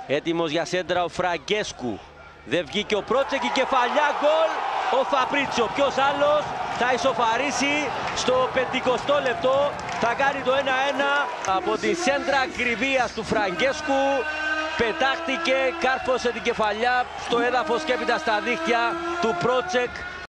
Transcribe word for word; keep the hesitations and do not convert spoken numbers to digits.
Έτοιμος για σέντρα ο Φραγκέσκου. Δεν βγήκε ο Πρότσεκ, η κεφαλιά, γκολ. Ο Φαμπρίτσιο, ποιος άλλος θα ισοφαρίσει στο πενηκοστό λεπτό. Θα κάνει το ένα ένα από τη σέντρα ακριβίας του Φραγκέσκου. Πετάχτηκε, κάρφωσε την κεφαλιά στο έδαφος και έπειτα στα δίχτυα του Πρότσεκ.